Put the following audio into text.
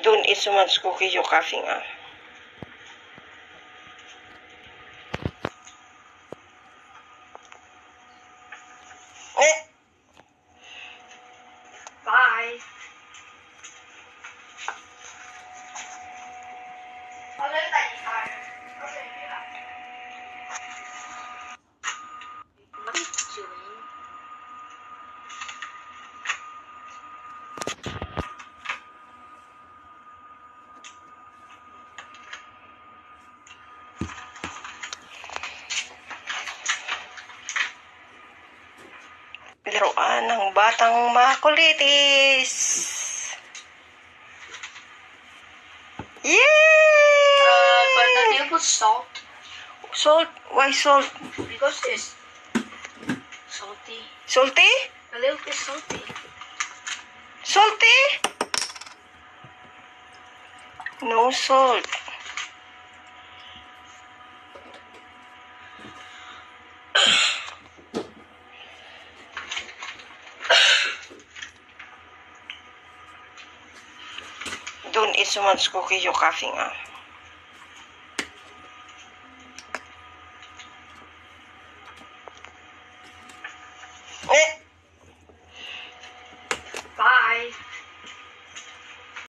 Don't eat so much cookie, you're coughing. Bye. Laruan ng batang makulitis. Yay! But then you put salt. Salt? Why salt? Because it's salty. Salty? A little bit salty. Salty? No salt. Don't eat so much cookie, you're coughing.